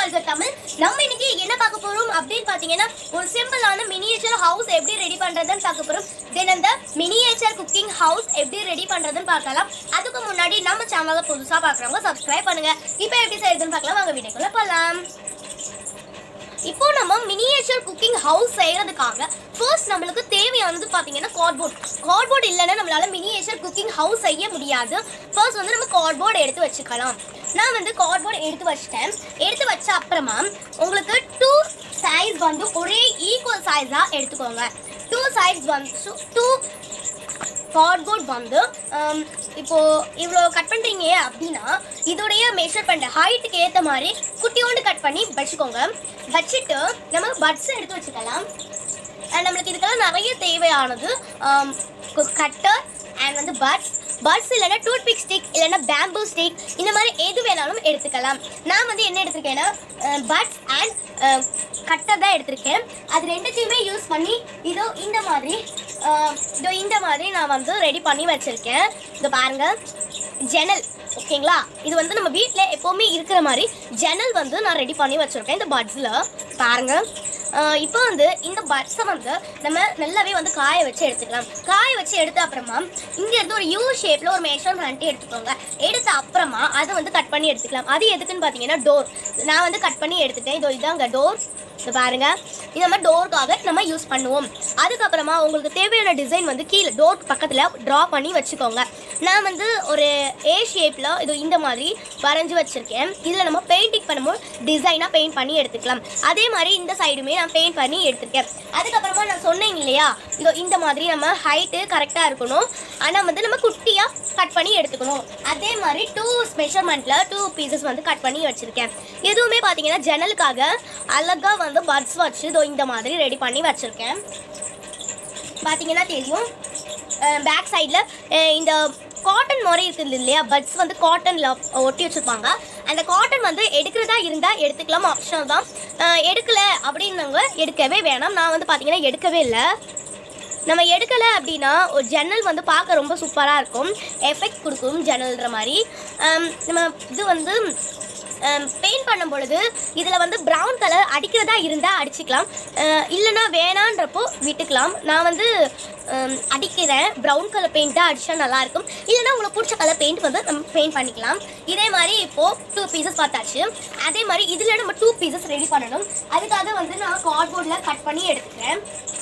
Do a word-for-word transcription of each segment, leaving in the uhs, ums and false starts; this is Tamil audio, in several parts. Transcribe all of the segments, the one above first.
வாழ்க தமிழ். நம்ம இன்னைக்கு என்ன பார்க்க போறோம் அப்படின்னு பாத்தீங்கன்னா ஒரு சிம்பிளான மினியேச்சர் ஹவுஸ் எப்படி ரெடி பண்றதுன்னு பார்க்க போறோம். தென் அந்த மினியேச்சர் குக்கிங் ஹவுஸ் எப்படி ரெடி பண்றதுன்னு பார்க்கலாம். அதுக்கு முன்னாடி நம்ம சேனலை புதுசா பார்க்குறவங்க சப்ஸ்கிரைப் பண்ணுங்க. இப்போ எப்படி செய்யறதுன்னு பார்க்கலாம். வாங்க வீடியோக்குள்ள போகலாம். இப்போ நம்ம மினியேச்சர் குக்கிங் ஹவுஸ் செய்யறதுக்காக ஃபர்ஸ்ட் நம்மளுக்கு தேவையானது பார்த்தீங்கன்னா கார்ட்போர்ட். கார்ட்போர்ட் இல்லைன்னா நம்மளால மினியேச்சர் குக்கிங் ஹவுஸ் செய்ய முடியாது. ஃபர்ஸ்ட் வந்து நம்ம கார்ட்போர்ட் எடுத்து வச்சுக்கலாம். நான் வந்து கார்ட்போர்ட் எடுத்து வச்சிட்டேன். எடுத்து வச்ச அப்புறமா உங்களுக்கு டூ சைஸ் வந்து ஒரே ஈக்குவல் சைஸாக எடுத்துக்கோங்க. டூ சைஸ் வந்து டூ கார்ட்போர்ட் வந்து இப்போ இவ்வளோ கட் பண்ணுறீங்க அப்படின்னா இதோடைய மெஷர் பண்ணுற ஹைட்டுக்கு ஏற்ற மாதிரி குட்டியோண்டு கட் பண்ணி வச்சுக்கோங்க. வச்சுட்டு நம்ம பட்ஸ் எடுத்து வச்சுக்கலாம். நம்மளுக்கு இதுக்கெல்லாம் நிறைய தேவையானது கட்டர் அண்ட் வந்து பட்ஸ் பட்ஸ் இல்லைன்னா டூத் பிக் ஸ்டிக் இல்லைன்னா பேம்பூ ஸ்டிக் இந்த மாதிரி எது வேணாலும் எடுத்துக்கலாம். நான் வந்து என்ன எடுத்திருக்கேன்னா பட்ஸ் அண்ட் கட்டர் தான் எடுத்திருக்கேன். அது ரெண்டுத்தையுமே யூஸ் பண்ணி இதோ இந்த மாதிரி இதோ இந்த மாதிரி நான் வந்து ரெடி பண்ணி வச்சுருக்கேன். இதை பாருங்கள், ஜன்னல் ஓகேங்களா. இது வந்து நம்ம வீட்டில் எப்போவுமே இருக்கிற மாதிரி ஜன்னல் வந்து நான் ரெடி பண்ணி வச்சுருக்கேன் இந்த பட்ஸில் பாருங்கள். இப்போ வந்து இந்த பட்ஸை வந்து நம்ம நல்லாவே வந்து காய வச்சு எடுத்துக்கலாம். காய வச்சு எடுத்த அப்புறமா இங்கேருந்து ஒரு யூ ஷேப்பில் ஒரு மெஷர்மெண்ட் எடுத்துக்கோங்க. எடுத்த அப்புறமா அதை வந்து கட் பண்ணி எடுத்துக்கலாம். அது எதுக்குன்னு பார்த்தீங்கன்னா டோர் நான் வந்து கட் பண்ணி எடுத்துட்டேன். இதோ இதாங்க டோர். இது பாருங்க, இந்த மாதிரி டோருக்காக நம்ம யூஸ் பண்ணுவோம். அதுக்கப்புறமா உங்களுக்கு தேவையான டிசைன் வந்து கீழே டோர் பக்கத்தில் ட்ரா பண்ணி வச்சுக்கோங்க. நான் வந்து ஒரு ஏ ஷேப்பில் இது இந்த மாதிரி வரைஞ்சி வச்சுருக்கேன். இதில் நம்ம பெயிண்டிங் பண்ணும்போது டிசைனாக பெயிண்ட் பண்ணி எடுத்துக்கலாம். அதே மாதிரி இந்த சைடுமே நான் பெயிண்ட் பண்ணி எடுத்துருக்கேன். அதுக்கப்புறமா நான் சொன்னேன் இல்லையா, இதோ இந்த மாதிரி நம்ம ஹைட்டு கரெக்டாக இருக்கணும். ஆனால் வந்து நம்ம குட்டியாக கட் பண்ணி எடுத்துக்கணும். அதே மாதிரி டூ மெஷர்மெண்ட்டில் டூ பீசஸ் வந்து கட் பண்ணி வச்சுருக்கேன். எதுவுமே பார்த்தீங்கன்னா ஜன்னலுக்காக அழகாக வந்து பட்ஸ் வச்சு இதோ இந்த மாதிரி ரெடி பண்ணி வச்சுருக்கேன். பார்த்தீங்கன்னா தெரியும் பேக் சைடில் இந்த காட்டன் மாதிரி இருக்குது இல்லையா, பட்ஸ் வந்து காட்டனில் ஒட்டி வச்சுருப்பாங்க. அந்த காட்டன் வந்து எடுக்கிறதா இருந்தால் எடுத்துக்கலாம், ஆப்ஷனல் தான். எடுக்கலை அப்படின்னவங்க எடுக்கவே வேணாம். நான் வந்து பார்த்தீங்கன்னா எடுக்கவே இல்லை. நம்ம எடுக்கலை அப்படின்னா ஒரு ஜன்னல் வந்து பார்க்க ரொம்ப சூப்பராக இருக்கும், எஃபெக்ட் கொடுக்கும் ஜன்னல்ன்ற மாதிரி. நம்ம இது வந்து பெயிண்ட் பண்ணும் பொழுது இதில் வந்து ப்ரௌன் கலர் அடிக்கிறதா இருந்தால் அடிச்சுக்கலாம், இல்லைன்னா வேணான்றப்போ விட்டுக்கலாம். நான் வந்து அடிக்கிறேன், ப்ரௌன் கலர் பெயிண்ட்டாக அடித்தா நல்லாயிருக்கும். இல்லைன்னா உங்களுக்கு பிடிச்ச கலர் பெயிண்ட் வந்து நம்ம பெயிண்ட் பண்ணிக்கலாம். இதே மாதிரி இப்போது டூ பீசஸ் பார்த்தாச்சு. அதே மாதிரி இதில் நம்ம டூ பீசஸ் ரெடி பண்ணணும். அதுக்காக வந்து நான் கார்ட்போர்டில் கட் பண்ணி எடுத்துக்கிறேன்.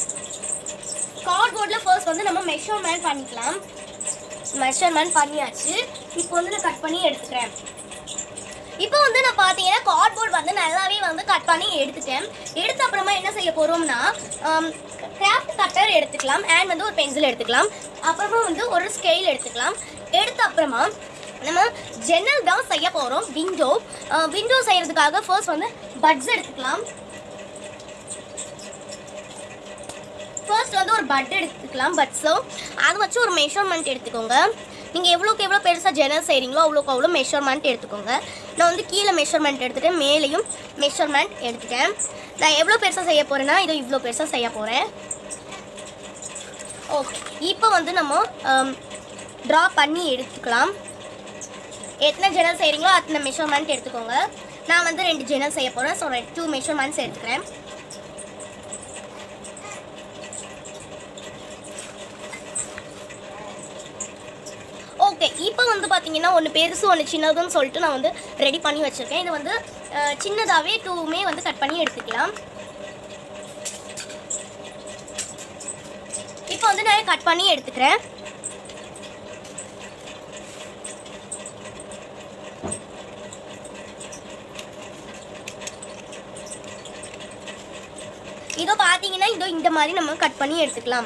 கார்ட்போர்டில் ஃபர்ஸ்ட் வந்து நம்ம மெஷர்மெண்ட் பண்ணிக்கலாம். மெஷர்மெண்ட் பண்ணியாச்சு. இப்போ வந்து நான் கட் பண்ணி எடுத்துக்கிறேன். இப்போ வந்து நான் பார்த்தீங்கன்னா கார்ட்போர்ட் வந்து நல்லாவே வந்து கட் பண்ணி எடுத்துட்டேன். எடுத்த அப்புறமா என்ன செய்ய போகிறோம்னா கிராஃப்ட் கட்டர் எடுத்துக்கலாம் அண்ட் வந்து ஒரு பென்சில் எடுத்துக்கலாம். அப்புறமா வந்து ஒரு ஸ்கேல் எடுத்துக்கலாம். எடுத்த அப்புறமா நம்ம ஜன்னல் தான் செய்ய போகிறோம். விண்டோ விண்டோ செய்கிறதுக்காக ஃபர்ஸ்ட் வந்து பட்ஸ் எடுத்துக்கலாம். ஃபர்ஸ்ட் வந்து ஒரு பட் எடுத்துக்கலாம். பட்ஸோ அதை வச்சு ஒரு மெஷர்மெண்ட் எடுத்துக்கோங்க. நீங்கள் எவ்வளோக்கு எவ்வளோ பெருசாக ஜன்னல் செய்கிறீங்களோ அவ்வளோக்கு அவ்வளோ மெஷர்மெண்ட் எடுத்துக்கோங்க. நான் வந்து கீழே மெஷர்மெண்ட் எடுத்துகிட்டேன், மேலேயும் மெஷர்மெண்ட் எடுத்துட்டேன். நான் எவ்வளோ பெருசாக செய்ய போகிறேன்னா இதோ இவ்வளோ பெருசாக செய்ய போகிறேன். ஓகே, இப்போ வந்து நம்ம ட்ரா பண்ணி எடுத்துக்கலாம். எத்தனை ஜன்னல் செய்கிறீங்களோ அத்தனை மெஷர்மெண்ட் எடுத்துக்கோங்க. நான் வந்து ரெண்டு ஜன்னல் செய்ய போகிறேன். ஸோ டூ மெஷர்மெண்ட்ஸ் எடுத்துக்கிறேன். ஓகே, இப்போ வந்து பார்த்தீங்கன்னா ஒன்று பெருசு ஒன்று சின்னதுன்னு சொல்லிட்டு நான் வந்து ரெடி பண்ணி வச்சுருக்கேன். இது வந்து சின்னதாகவே டூவுமே வந்து கட் பண்ணி எடுத்துக்கலாம். இப்போ வந்து நான் கட் பண்ணி எடுத்துக்கிறேன். இதோ பார்த்தீங்கன்னா இதோ இந்த மாதிரி நம்ம கட் பண்ணி எடுத்துக்கலாம்.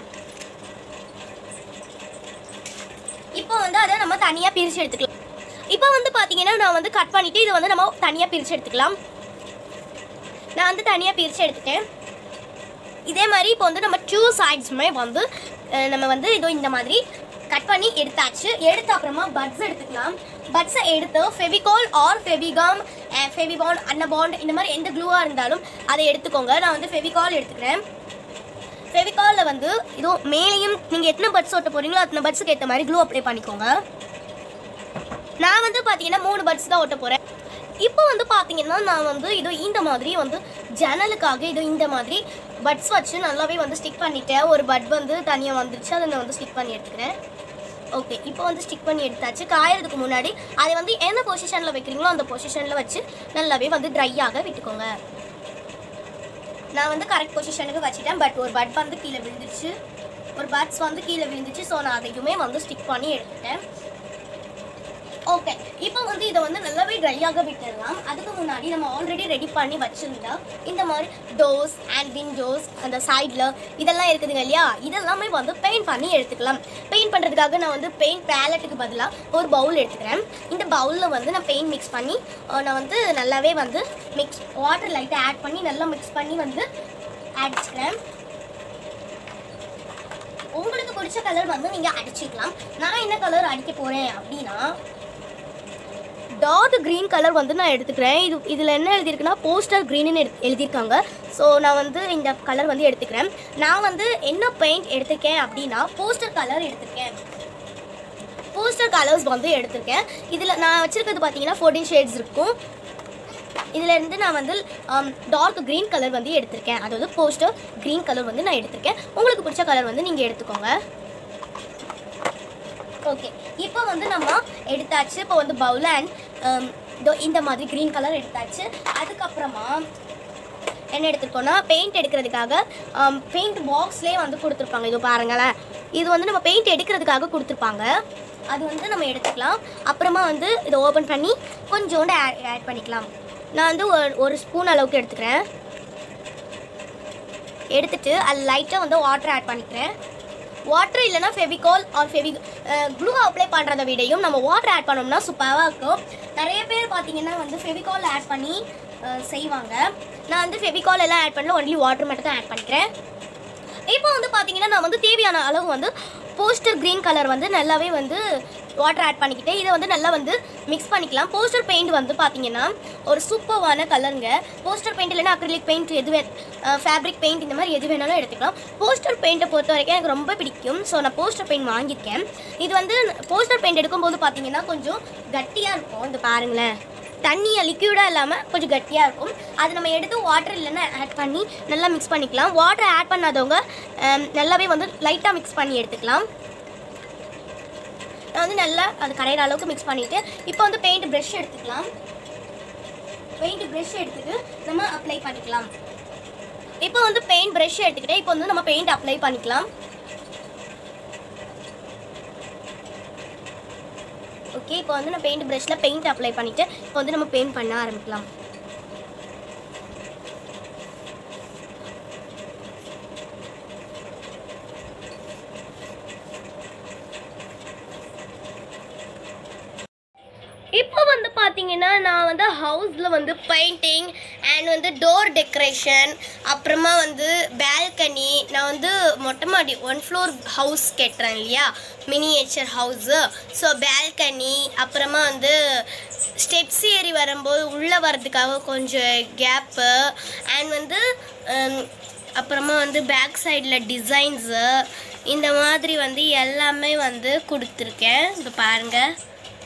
இப்போ வந்து அதை நம்ம தனியாக பிரித்து எடுத்துக்கலாம். இப்போ வந்து பார்த்தீங்கன்னா நான் வந்து கட் பண்ணிவிட்டு இதை வந்து நம்ம தனியாக பிரித்து எடுத்துக்கலாம். நான் வந்து தனியாக பிரித்து எடுத்துட்டேன். இதே மாதிரி இப்போ வந்து நம்ம டூ சைட்ஸுமே வந்து நம்ம வந்து இதோ இந்த மாதிரி கட் பண்ணி எடுத்தாச்சு. எடுத்த அப்புறமா பட்ஸ் எடுத்துக்கலாம். பட்ஸை எடுத்து ஃபெவிகால் ஆர் ஃபெவிகாம் ஃபெவிபாண்ட் அன்னபாண்ட் இந்த மாதிரி எந்த க்ளூவாக இருந்தாலும் அதை எடுத்துக்கோங்க. நான் வந்து ஃபெவிகால் எடுத்துக்கிறேன். ஃபெவிகாலில் வந்து இதோ மேலேயும் நீங்கள் எத்தனை பட்ஸ் ஒட்ட போகிறீங்களோ அத்தனை பட்ஸுக்கு ஏற்ற மாதிரி க்ளூ அப்ளை பண்ணிக்கோங்க. நான் வந்து பார்த்தீங்கன்னா மூணு பட்ஸ் தான் ஒட்ட போகிறேன். இப்போ வந்து பார்த்தீங்கன்னா நான் வந்து இதோ இந்த மாதிரி வந்து ஜன்னலுக்காக இதோ இந்த மாதிரி பட்ஸ் வச்சு நல்லாவே வந்து ஸ்டிக் பண்ணிட்டேன். ஒரு பட் வந்து தனியாக வந்துருச்சு, அதை நான் வந்து ஸ்டிக் பண்ணி எடுத்துக்கிறேன். ஓகே, இப்போ வந்து ஸ்டிக் பண்ணி எடுத்தாச்சு. காயறதுக்கு முன்னாடி அதை வந்து என்ன பொசிஷனில் வைக்கிறீங்களோ அந்த பொசிஷனில் வச்சு நல்லாவே வந்து ட்ரை ஆக விட்டுக்கோங்க. நான் வந்து கரெக்ட் பொசிஷனுக்கு வச்சுட்டேன். பட் ஒரு பட் வந்து கீழே விழுந்துச்சு, ஒரு பட்ஸ் வந்து கீழே விழுந்துச்சு. ஸோ நான் அதையுமே வந்து ஸ்டிக் பண்ணி எடுத்துட்டேன். ஓகே, இப்போ வந்து இதை வந்து நல்லாவே ட்ரையாக விட்டுடலாம். அதுக்கு முன்னாடி நம்ம ஆல்ரெடி ரெடி பண்ணி வச்சுருந்தா இந்த மாதிரி டோர்ஸ் அண்ட் விண்டோஸ் அந்த சைடில் இதெல்லாம் இருக்குதுங்க இல்லையா, இதெல்லாமே வந்து பெயிண்ட் பண்ணி எடுத்துக்கலாம். பெயிண்ட் பண்ணுறதுக்காக நான் வந்து பெயிண்ட் பேலட்டுக்கு பதிலாக ஒரு பவுல் எடுத்துக்கிறேன். இந்த பவுலில் வந்து நான் பெயிண்ட் மிக்ஸ் பண்ணி நான் வந்து நல்லாவே வந்து மிக்ஸ் வாட்டர் லைட்டை ஆட் பண்ணி நல்லா மிக்ஸ் பண்ணி வந்து அடிச்சுக்கிறேன். உங்களுக்கு பிடிச்ச கலர் வந்து நீங்கள் அடிச்சுக்கலாம். நான் என்ன கலர் அடிக்க போகிறேன் அப்படின்னா டார்க் க்ரீன் கலர் வந்து நான் எடுத்துக்கிறேன். இது இதில் என்ன எழுதியிருக்குன்னா போஸ்டர் க்ரீன்னு எழுதியிருக்காங்க. ஸோ நான் வந்து இந்த கலர் வந்து எடுத்துக்கிறேன். நான் வந்து என்ன பெயிண்ட் எடுத்துருக்கேன் அப்படின்னா போஸ்டர் கலர் எடுத்துருக்கேன். போஸ்டர் கலர்ஸ் வந்து எடுத்திருக்கேன். இதில் நான் வச்சுருக்கிறது பார்த்தீங்கன்னா ஃபோர்டீன் ஷேட்ஸ் இருக்கும். இதிலேருந்து நான் வந்து டார்க் க்ரீன் கலர் வந்து எடுத்திருக்கேன். அதாவது போஸ்டர் க்ரீன் கலர் வந்து நான் எடுத்திருக்கேன். உங்களுக்கு பிடிச்ச கலர் வந்து நீங்கள் எடுத்துக்கோங்க. ஓகே, இப்போ வந்து நம்ம எடுத்தாச்சு. இப்போ வந்து பவுல் அண்ட் இந்த மாதிரி க்ரீன் கலர் எடுத்தாச்சு. அதுக்கப்புறமா என்ன எடுத்துருக்கோன்னா பெயிண்ட் எடுக்கிறதுக்காக பெயிண்ட் பாக்ஸ்லேயே வந்து கொடுத்துருப்பாங்க. இது பாருங்களேன், இது வந்து நம்ம பெயிண்ட் எடுக்கிறதுக்காக கொடுத்துருப்பாங்க. அது வந்து நம்ம எடுத்துக்கலாம். அப்புறமா வந்து இதை ஓப்பன் பண்ணி கொஞ்சோண்டு ஆட் பண்ணிக்கலாம். நான் வந்து ஒரு ஒரு ஸ்பூன் அளவுக்கு எடுத்துக்கிறேன். எடுத்துகிட்டு அது லைட்டாக வந்து வாட்டர் ஆட் பண்ணிக்கிறேன். வாட்டர் இல்லைனா ஃபெவிகால் ஆர் ஃபெவி க்ளூ அப்ளை பண்ணுறத விடையும் நம்ம வாட்டர் ஆட் பண்ணோம்னா சூப்பராக இருக்கும். நிறைய பேர் பார்த்தீங்கன்னா வந்து ஃபெவிகால் ஆட் பண்ணி செய்வாங்க. நான் வந்து ஃபெவிகால் எல்லாம் ஆட் பண்ணல, ஒன்லி வாட்டர் மட்டும் தான் ஆட் பண்ணிக்கிறேன். இப்போ வந்து பார்த்தீங்கன்னா நான் வந்து தேவையான அளவு வந்து போஸ்டர் க்ரீன் கலர் வந்து நல்லாவே வந்து வாட்டர் ஆட் பண்ணிக்கிட்டேன். இதை வந்து நல்லா வந்து மிக்ஸ் பண்ணிக்கலாம். போஸ்டர் பெயிண்ட் வந்து பார்த்தீங்கன்னா ஒரு சூப்பரான கலருங்க. போஸ்டர் பெயிண்ட் இல்லைன்னா அக்ரிலிக் பெயிண்ட் எது வே ஃபேப்ரிக் பெயிண்ட் இந்த மாதிரி எது வேணாலும் எடுத்துக்கலாம். போஸ்டர் பெயிண்ட்டை பொறுத்த வரைக்கும் எனக்கு ரொம்ப பிடிக்கும். ஸோ நான் போஸ்டர் பெயிண்ட் வாங்கியிருக்கேன். இது வந்து போஸ்டர் பெயிண்ட் எடுக்கும்போது பார்த்தீங்கன்னா கொஞ்சம் கட்டியாக இருக்கும். இந்த பாருங்களேன், தண்ணியாக லிக்யூடாக இல்லாமல் கொஞ்சம் கட்டியாக இருக்கும். அது நம்ம எடுத்து வாட்டர் இல்லைன்னா ஆட் பண்ணி நல்லா மிக்ஸ் பண்ணிக்கலாம். வாட்டர் ஆட் பண்ணாதவங்க நல்லாவே வந்து லைட்டாக மிக்ஸ் பண்ணி எடுத்துக்கலாம். நான் வந்து நல்லா அது கரையிற அளவுக்கு மிக்ஸ் பண்ணிவிட்டு இப்போ வந்து பெயிண்ட் ப்ரஷ் எடுத்துக்கலாம். பெயிண்ட் ப்ரஷ் எடுத்துட்டு நம்ம அப்ளை பண்ணிக்கலாம். இப்போ வந்து பெயிண்ட் ப்ரஷ் எடுத்துக்கிட்டே இப்போ வந்து நம்ம பெயிண்ட் அப்ளை பண்ணிக்கலாம். ஓகே, இப்போ வந்து நான் பெயிண்ட் ப்ரஷில் பெயிண்ட் அப்ளை பண்ணிவிட்டு இப்போ வந்து நம்ம பெயிண்ட் பண்ண ஆரம்பிக்கலாம். இப்போ வந்து பார்த்தீங்கன்னா நான் வந்து ஹவுஸில் வந்து பெயிண்டிங் அண்ட் வந்து டோர் டெக்கரேஷன், அப்புறமா வந்து பால்கனி, நான் வந்து மொட்டை மாடி ஒன் ஃப்ளோர் ஹவுஸ் கட்டுறேன் இல்லையா, மினியேச்சர் ஹவுஸு. ஸோ பால்கனி, அப்புறமா வந்து ஸ்டெப்ஸ் ஏறி வரும்போது உள்ளே வர்றதுக்காக கொஞ்சம் கேப்பு, அண்ட் வந்து அப்புறமா வந்து பேக் சைடில் டிசைன்ஸு, இந்த மாதிரி வந்து எல்லாமே வந்து கொடுத்துருக்கேன். இப்போ பாருங்கள்,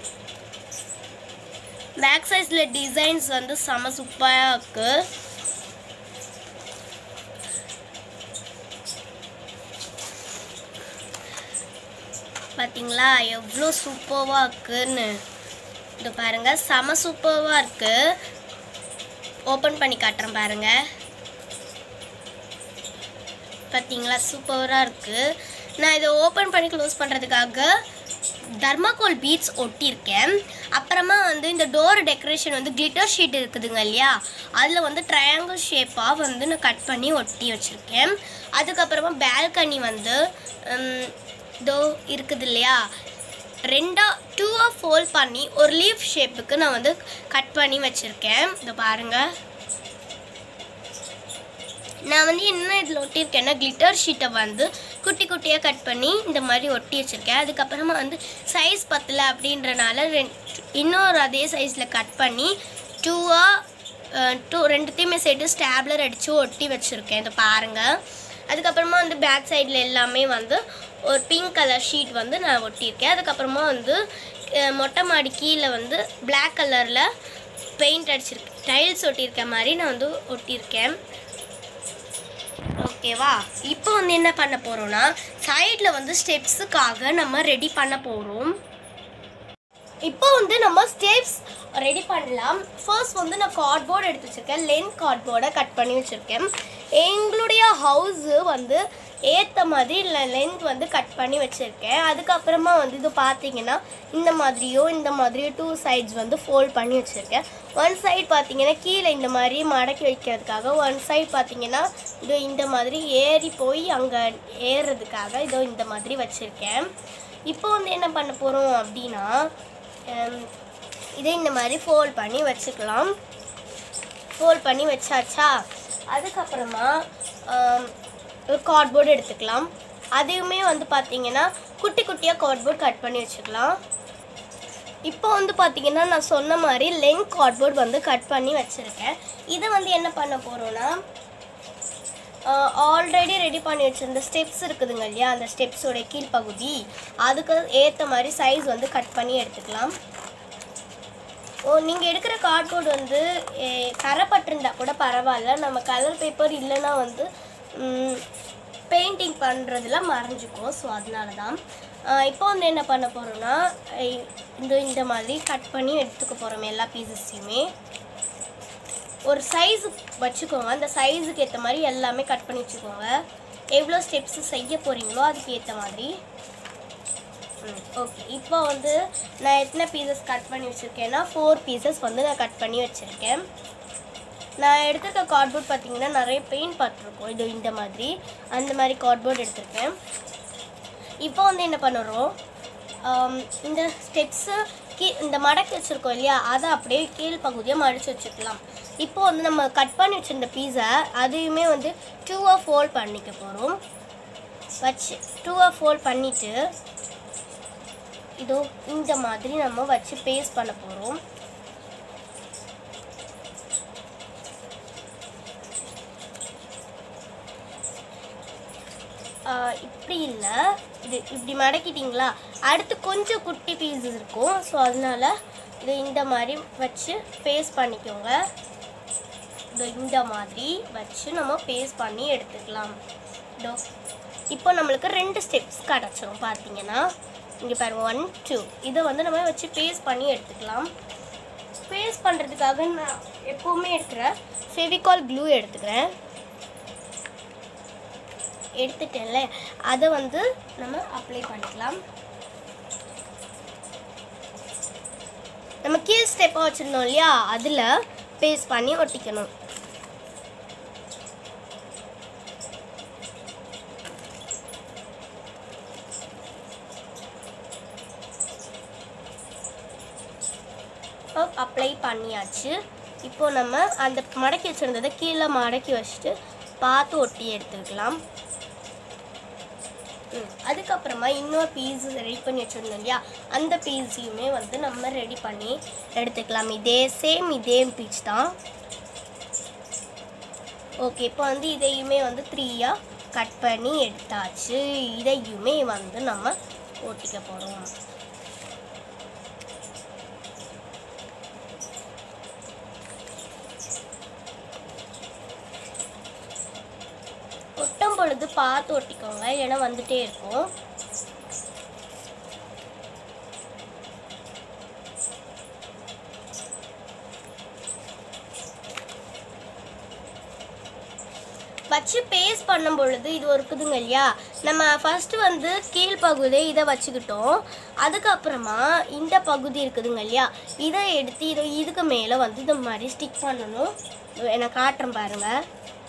பேக் சைஸில் டிசைன்ஸ் வந்து செம சூப்பராக இருக்குது. பார்த்தீங்களா எவ்வளோ சூப்பராக இருக்குன்னு? இது பாருங்கள், செம சூப்பராக இருக்குது. ஓப்பன் பண்ணி காட்டுறேன் பாருங்கள். பார்த்தீங்களா சூப்பராக இருக்குது. நான் இதை ஓப்பன் பண்ணி க்ளோஸ் பண்ணுறதுக்காக தர்மாகோல் பீட்ஸ் ஒட்டியிருக்கேன். அப்புறமா வந்து இந்த டோர் டெக்கரேஷன் வந்து கிளிட்டர் ஷீட் இருக்குதுங்க இல்லையா, அதில் வந்து ட்ரையாங்கிள் ஷேப்பாக வந்து நான் கட் பண்ணி ஒட்டி வச்சுருக்கேன். அதுக்கப்புறமா பால்கனி வந்து தோ இருக்குது இல்லையா, ரெண்டாக டூவாக ஃபோல்ட் பண்ணி ஒரு லீஃப் ஷேப்புக்கு நான் வந்து கட் பண்ணி வச்சுருக்கேன். இதை பாருங்கள், நான் வந்து என்ன இதில் ஒட்டியிருக்கேன்னா கிளிட்டர் ஷீட்டை வந்து குட்டி குட்டியாக கட் பண்ணி இந்த மாதிரி ஒட்டி வச்சுருக்கேன். அதுக்கப்புறமா வந்து சைஸ் பத்தலை அப்படின்றனால ரெண் இன்னொரு அதே சைஸில் கட் பண்ணி டூவாக டூ ரெண்டுத்தையுமே சேர்த்து ஸ்டாப்லர் அடித்து ஒட்டி வச்சுருக்கேன். இதை பாருங்கள். அதுக்கப்புறமா வந்து பேக் சைடில் எல்லாமே வந்து ஒரு பிங்க் கலர் ஷீட் வந்து நான் ஒட்டியிருக்கேன். அதுக்கப்புறமா வந்து மொட்டை மாடி கீழே வந்து பிளாக் கலரில் பெயிண்ட் அடிச்சிருக்கேன், டைல்ஸ் ஒட்டியிருக்க மாதிரி நான் வந்து ஒட்டியிருக்கேன். ஓகேவா? இப்போ வந்து என்ன பண்ண போகிறோன்னா சைடில் வந்து ஸ்டெப்ஸுக்காக நம்ம ரெடி பண்ண போகிறோம். இப்போ வந்து நம்ம ஸ்டெப்ஸ் ரெடி பண்ணலாம். ஃபர்ஸ்ட் வந்து நான் கார்ட்போர்டு எடுத்து வச்சுருக்கேன், லென்த் கார்ட்போர்டை கட் பண்ணி வச்சுருக்கேன். எங்களுடைய ஹவுஸு வந்து ஏற்ற மாதிரி லென்த் வந்து கட் பண்ணி வச்சுருக்கேன். அதுக்கப்புறமா வந்து இது பார்த்தீங்கன்னா இந்த மாதிரியோ இந்த மாதிரியோ டூ சைட்ஸ் வந்து ஃபோல்ட் பண்ணி வச்சுருக்கேன். ஒன் சைடு பார்த்தீங்கன்னா கீழே இந்த மாதிரி மடக்கி வைக்கிறதுக்காக, ஒன் சைடு பார்த்தீங்கன்னா இது இந்த மாதிரி ஏறி போய் அங்கே ஏறுறதுக்காக இதோ இந்த மாதிரி வச்சுருக்கேன். இப்போ வந்து என்ன பண்ண போகிறோம் அப்படின்னா இதை இந்த மாதிரி ஃபோல்ட் பண்ணி வச்சுக்கலாம். ஃபோல்ட் பண்ணி வச்சாச்சா, அதுக்கப்புறமா கார்ட்போர்டு எடுத்துக்கலாம். அதையுமே வந்து பார்த்தீங்கன்னா குட்டி குட்டியாக கார்ட்போர்ட் கட் பண்ணி வச்சுக்கலாம். இப்போ வந்து பார்த்தீங்கன்னா நான் சொன்ன மாதிரி லென்த் கார்ட்போர்ட் வந்து கட் பண்ணி வச்சுருக்கேன். இதை வந்து என்ன பண்ண போகிறோன்னா ஆல்ரெடி ரெடி பண்ணி வச்சுருந்த ஸ்டெப்ஸ் இருக்குதுங்க இல்லையா, அந்த ஸ்டெப்ஸோடைய கீழ்ப்பகுதி அதுக்கு ஏற்ற மாதிரி சைஸ் வந்து கட் பண்ணி எடுத்துக்கலாம். ஓ நீங்கள் எடுக்கிற கார்ட்போர்டு வந்து கரைப்பட்டிருந்தா கூட பரவாயில்ல, நம்ம கலர் பேப்பர் இல்லைன்னா வந்து பெயிண்டிங் பண்ணுறதுல மறைஞ்சிக்கும். ஸோ அதனால தான் இப்போ வந்து என்ன பண்ண போகிறோன்னா இந்த இந்த மாதிரி கட் பண்ணி எடுத்துக்க போகிறோம். எல்லா பீசஸையுமே ஒரு சைஸு வச்சுக்கோங்க, அந்த சைஸுக்கு ஏற்ற மாதிரி எல்லாமே கட் பண்ணி வச்சுக்கோங்க. எவ்வளோ ஸ்டெப்ஸு செய்ய போகிறீங்களோ அதுக்கு ஏற்ற மாதிரி. ம் ஓகே, இப்போ வந்து நான் எத்தனை பீசஸ் கட் பண்ணி வச்சுருக்கேன்னா ஃபோர் பீசஸ் வந்து நான் கட் பண்ணி வச்சுருக்கேன். நான் எடுத்துருக்க கார்ட்போர்ட் பார்த்திங்கன்னா நிறைய பெயிண்ட் பார்த்துருக்கோம். இது இந்த மாதிரி அந்த மாதிரி கார்ட்போர்ட் எடுத்திருக்கேன். இப்போ வந்து என்ன பண்ணுறோம், இந்த ஸ்டெப்ஸு கீ இந்த மடக்கி வச்சுருக்கோம் இல்லையா, அதை அப்படியே கீழ் பகுதியாக மடித்து வச்சுக்கலாம். இப்போ வந்து நம்ம கட் பண்ணி வச்சுருந்த பீஸை அதையுமே வந்து டூவாக ஃபோல்ட் பண்ணிக்க போகிறோம். வச்சு டூவாக ஃபோல்ட் பண்ணிவிட்டு இதோ இந்த மாதிரி நம்ம வச்சு பேஸ்ட் பண்ண போகிறோம். இப்படி இல்லை, இது இப்படி மடக்கிட்டிங்களா, அடுத்து கொஞ்சம் குட்டி பீஸஸ் இருக்கும். ஸோ அதனால் இது இந்த மாதிரி வச்சு பேஸ்ட் பண்ணிக்கோங்க. இதோ இந்த மாதிரி வச்சு நம்ம பேஸ்ட் பண்ணி எடுத்துக்கலாம். இதோ இப்போ நம்மளுக்கு ரெண்டு ஸ்டெப்ஸ் கிடச்சிரும். பார்த்தீங்கன்னா இங்கே பாருங்கள், ஒன் டூ இதை வந்து நம்ம வச்சு பேஸ்ட் பண்ணி எடுத்துக்கலாம். பேஸ்ட் பண்ணுறதுக்காக நான் எப்போவுமே எடுக்கிற ஃபெவிகால் க்ளூ எடுத்துக்கிறேன். எடுத்துட்டேன்ல, அதை வந்து நம்ம அப்ளை பண்ணிக்கலாம். நம்ம கீழ் ஸ்டெப்பாக வச்சுருந்தோம் இல்லையா, அதில் பேஸ்ட் பண்ணி ஒட்டிக்கணும். அப்ளை பண்ணியாச்சு. இப்போ நம்ம அந்த மடக்கி வச்சுருந்ததை கீழே மடக்கி வச்சுட்டு பார்த்து ஒட்டி எடுத்துக்கலாம். அதுக்கப்புறமா இன்னொரு பீஸ் ரெடி பண்ணி வச்சுருந்தோம் இல்லையா, அந்த பீஸையுமே வந்து நம்ம ரெடி பண்ணி எடுத்துக்கலாம். இதே சேம் இதே பீஸ் தான். ஓகே, இப்போ வந்து இதையுமே வந்து த்ரீயாக கட் பண்ணி எடுத்தாச்சு. இதையுமே வந்து நம்ம ஒட்டிக்க போகிறோம். ஒட்டும் பொழுது பார்த்து ஒட்டிக்கோங்க, ஏன்னா வந்துட்டே இருக்கும். வச்சு பேஸ்ட் பண்ணும் பொழுது இது இருக்குதுங்க இல்லையா, நம்ம ஃபஸ்ட்டு வந்து கீழ்ப்பகுதி இதை வச்சுக்கிட்டோம். அதுக்கப்புறமா இந்த பகுதி இருக்குதுங்க இல்லையா, இதை எடுத்து இதை இதுக்கு மேலே வந்து இந்த மாதிரி ஸ்டிக் பண்ணணும். நான் காட்டுறேன் பாருங்கள்.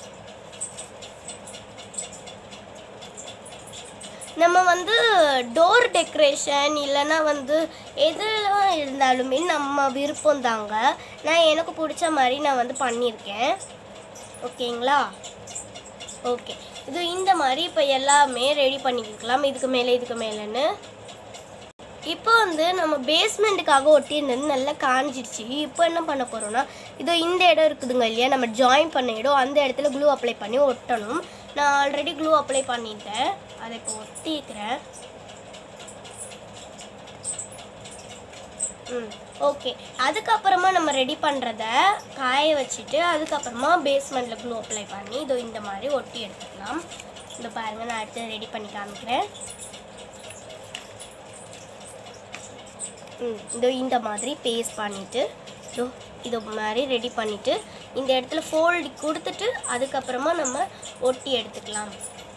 நம்ம வந்து டோர் டெக்கரேஷன் இல்லைன்னா வந்து எதுலாம் இருந்தாலுமே நம்ம விருப்பம் தாங்க. நான் எனக்கு பிடிச்ச மாதிரி நான் வந்து பண்ணியிருக்கேன். ஓகேங்களா? ஓகே, இது இந்த மாதிரி இப்போ எல்லாமே ரெடி பண்ணிக்கலாம். இதுக்கு மேலே இதுக்கு மேலேன்னு இப்போ வந்து நம்ம பேஸ்மெண்ட்டுக்காக ஒட்டியிருந்தது நல்லா காஞ்சிடுச்சு. இப்போ என்ன பண்ண போகிறோன்னா, இதோ இந்த இடம் இருக்குதுங்க இல்லையா, நம்ம ஜாயின் பண்ண இடம், அந்த இடத்துல க்ளூ அப்ளை பண்ணி ஒட்டணும். நான் ஆல்ரெடி க்ளூ அப்ளை பண்ணிட்டேன், அதை இப்போ ஒட்டிக்கிறேன். ம் ஓகே. அதுக்கப்புறமா நம்ம ரெடி பண்ணுறத காய வச்சுட்டு அதுக்கப்புறமா பேஸ்மெண்ட்டில் க்ளூ அப்ளை பண்ணி இதோ இந்த மாதிரி ஒட்டி எடுத்துக்கலாம். இந்த பாருங்கள், நான் அடுத்து ரெடி பண்ணி காமிக்கிறேன். ம் இதோ இந்த மாதிரி பேஸ்ட் பண்ணிவிட்டு இதோ இது மாதிரி ரெடி பண்ணிவிட்டு இந்த இடத்துல ஃபோல்டு கொடுத்துட்டு அதுக்கப்புறமா நம்ம ஒட்டி எடுத்துக்கலாம்.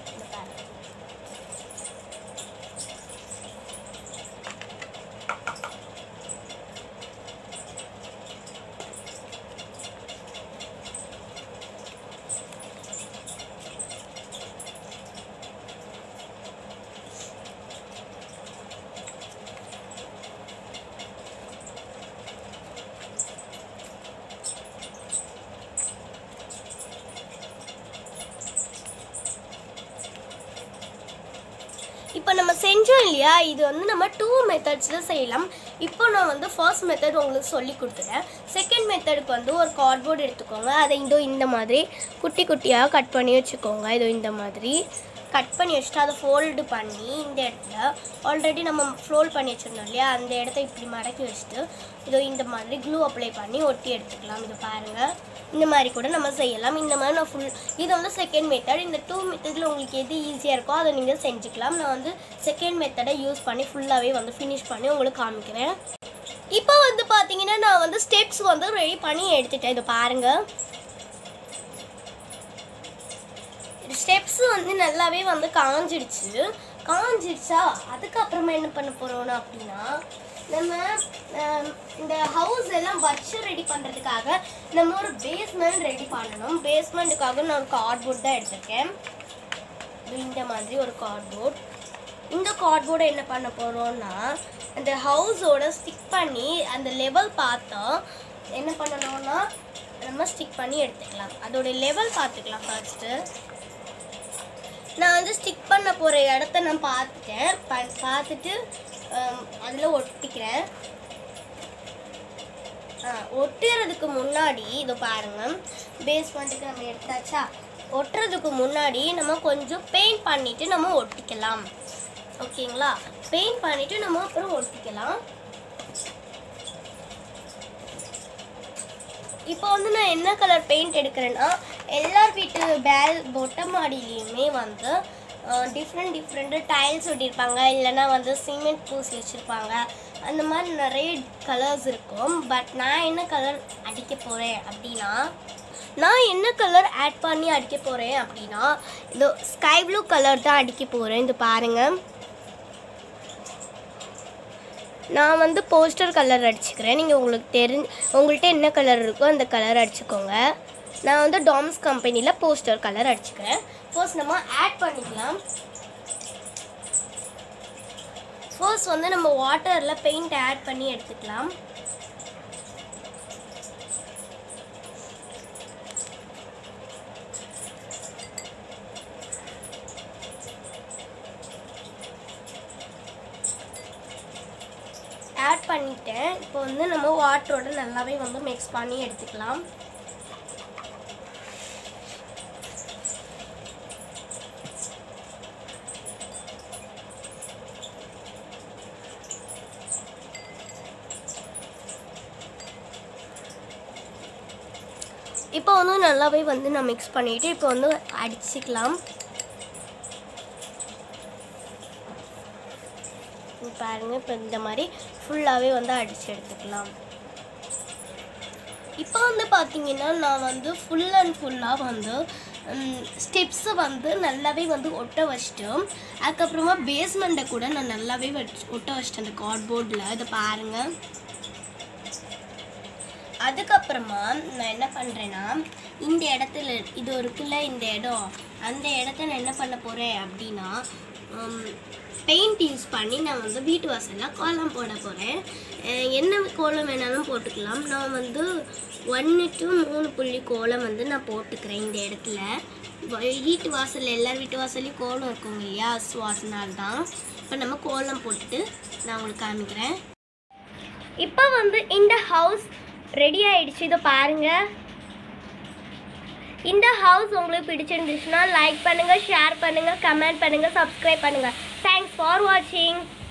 இப்போ நம்ம செஞ்சோம் இல்லையா, இது வந்து நம்ம டூ மெத்தட்ஸில் செய்யலாம். இப்போ நான் வந்து ஃபர்ஸ்ட் மெத்தட் உங்களுக்கு சொல்லி கொடுத்துட்டேன். செகண்ட் மெத்தடுக்கு வந்து ஒரு கார்ட்போர்டு எடுத்துக்கோங்க. அதை இதோ இந்த மாதிரி குட்டி குட்டியாக கட் பண்ணி வச்சுக்கோங்க. இதோ இந்த மாதிரி கட் பண்ணி வச்சுட்டு அதை ஃபோல்டு பண்ணி இந்த இடத்துல ஆல்ரெடி நம்ம ஃபோல்ட் பண்ணி வச்சுருந்தோம் இல்லையா, அந்த இடத்த இப்படி மடக்கி வச்சுட்டு இதோ இந்த மாதிரி க்ளூ அப்ளை பண்ணி ஒட்டி எடுத்துக்கலாம். இது பாருங்கள், இந்த மாதிரி கூட நம்ம செய்யலாம். இந்த மாதிரி நான் ஃபுல் இது வந்து செகண்ட் மெத்தட். இந்த டூ மெத்தடில் உங்களுக்கு எது ஈஸியாக இருக்கோ அதை நீங்கள் செஞ்சுக்கலாம். நான் வந்து செகண்ட் மெத்தடை யூஸ் பண்ணி ஃபுல்லாகவே வந்து ஃபினிஷ் பண்ணி உங்களுக்கு காமிக்கிறேன். இப்போ வந்து பார்த்தீங்கன்னா நான் வந்து ஸ்டெப்ஸ் வந்து ரெடி பண்ணி எடுத்துட்டேன். இது பாருங்கள், ஸ்டெப்ஸ் வந்து நல்லாவே வந்து காஞ்சிடுச்சு. காஞ்சிடுச்சா அதுக்கப்புறமா என்ன பண்ண போகிறோன்னா அப்படின்னா நம்ம இந்த ஹவுஸ் எல்லாம் வச்சு ரெடி பண்ணுறதுக்காக நம்ம ஒரு பேஸ்மெண்ட் ரெடி பண்ணணும். பேஸ்மெண்ட்டுக்காக நான் ஒரு கார்ட்போர்ட் தான் எடுத்திருக்கேன். இந்த மாதிரி ஒரு கார்ட்போர்ட். இந்த கார்ட்போர்டை என்ன பண்ண போகிறோன்னா அந்த ஹவுஸோட ஸ்டிக் பண்ணி அந்த லெவல் பார்த்தா என்ன பண்ணணும்னா நம்ம ஸ்டிக் பண்ணி எடுத்துக்கலாம். அதோடைய லெவல் பார்த்துக்கலாம். ஃபர்ஸ்ட்டு நான் வந்து ஸ்டிக் பண்ண போகிற இடத்த நான் பார்த்துட்டேன். ப பார்த்துட்டு அதில் ஒட்டிக்கிறேன். ஆ ஒட்டுறதுக்கு முன்னாடி இதை பாருங்கள், பேஸ்மெண்ட்டுக்கு நம்ம எடுத்தாச்சா, ஒட்டுறதுக்கு முன்னாடி நம்ம கொஞ்சம் பெயிண்ட் பண்ணிவிட்டு நம்ம ஒட்டிக்கலாம். ஓகேங்களா, பெயிண்ட் பண்ணிவிட்டு நம்ம அப்புறம் ஒட்டிக்கலாம். இப்போ வந்து நான் என்ன கலர் பெயிண்ட் எடுக்கிறேன்னா எல்லார் வீட்டு பேல் மொட்டை மாடியிலையுமே வந்து டிஃப்ரெண்ட் டிஃப்ரெண்ட்டு டைல்ஸ் ஒட்டியிருப்பாங்க, இல்லைனா வந்து சிமெண்ட் பூசி வச்சுருப்பாங்க. அந்த மாதிரி நிறைய கலர்ஸ் இருக்கும். பட் நான் என்ன கலர் அடிக்க போகிறேன் அப்படின்னா நான் என்ன கலர் ஆட் பண்ணி அடிக்க போகிறேன் அப்படின்னா இது ஸ்கை ப்ளூ கலர் தான் அடிக்க போகிறேன். இது பாருங்கள், நான் வந்து போஸ்டர் கலர் அடிச்சுக்கிறேன். நீங்கள் உங்களுக்கு தெரிஞ்ச உங்கள்கிட்ட என்ன கலர் இருக்கோ அந்த கலர் அடிச்சுக்கோங்க. நான் வந்து டாம்ஸ் கம்பெனியில் போஸ்டர் கலர் அடிச்சுக்கிறேன். ஃபர்ஸ்ட் நம்ம ஆட் பண்ணிக்கலாம். ஃபர்ஸ்ட் வந்து நம்ம வாட்டரில் பெயிண்ட் ஆட் பண்ணி எடுத்துக்கலாம். ஆட் பண்ணிட்டேன். இப்போ வந்து நம்ம வாட்டரோட நல்லாவே வந்து மிக்ஸ் பண்ணி எடுத்துக்கலாம். இப்போ வந்து நல்லாவே வந்து நான் மிக்ஸ் பண்ணிவிட்டு இப்போ வந்து அடிச்சுக்கலாம். பாருங்கள், இப்போ இந்த மாதிரி ஃபுல்லாகவே வந்து அடித்து எடுத்துக்கலாம். இப்போ வந்து பார்த்திங்கன்னா நான் வந்து ஃபுல் அண்ட் ஃபுல்லாக வந்து ஸ்டெப்ஸை வந்து நல்லாவே வந்து ஒட்ட வச்சிட்டோம். அதுக்கப்புறமா பேஸ்மெண்ட்டை கூட நான் நல்லாவே வச்சு ஒட்ட வச்சிட்டேன் அந்த கார்ட்போர்டில். இதை பாருங்கள். அதுக்கப்புறமா நான் என்ன பண்ணுறேன்னா இந்த இடத்துல இது இருக்குல்ல இந்த இடம், அந்த இடத்த நான் என்ன பண்ண போகிறேன் அப்படின்னா பெயிண்ட் யூஸ் பண்ணி நான் வந்து வீட்டு வாசலில் கோலம் போட போகிறேன். என்ன கோலம் வேணாலும் போட்டுக்கலாம். நான் வந்து ஒன்று டு மூணு புள்ளி கோலம் வந்து நான் போட்டுக்கிறேன் இந்த இடத்துல. வீட்டு வாசலில் எல்லார் வீட்டு வாசல்லையும் கோலம் இருக்குங்க இல்லையா, ஸோ அதனால தான் இப்போ நம்ம கோலம் போட்டுட்டு நான் உங்களுக்கு காமிக்கிறேன். இப்போ வந்து இந்த ஹவுஸ் ரெடி ஆயிடுச்சு. இதை பாருங்கள். இந்த ஹவுஸ் உங்களுக்கு பிடிச்சிருந்துச்சுன்னா லைக் பண்ணுங்கள், ஷேர் பண்ணுங்கள், கமெண்ட் பண்ணுங்கள், சப்ஸ்கிரைப் பண்ணுங்கள். தேங்க்ஸ் ஃபார் வாட்சிங்.